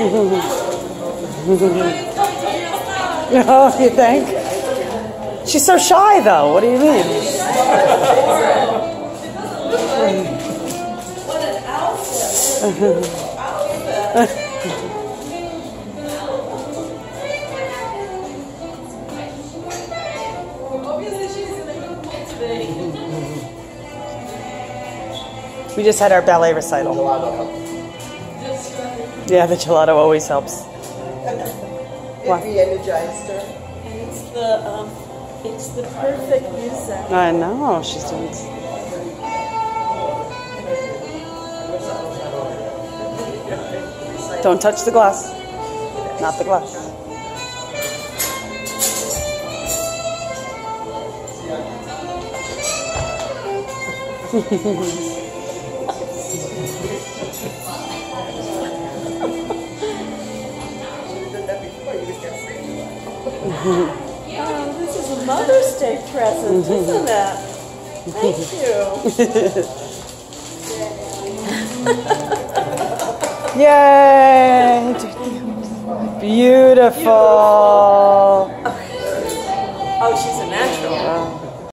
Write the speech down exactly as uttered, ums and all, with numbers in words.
Oh, you think? She's so shy, though. What do you mean? What an outfit! Obviously, she's in a good mood today. We just had our ballet recital. Yeah, the gelato always helps. It re-energized her. And it's the um, it's the perfect music. I know, she's doing it. Don't touch the glass. Not the glass. Oh, this is a Mother's Day present, isn't it? Thank you. Yay! Beautiful. Oh, she's a natural.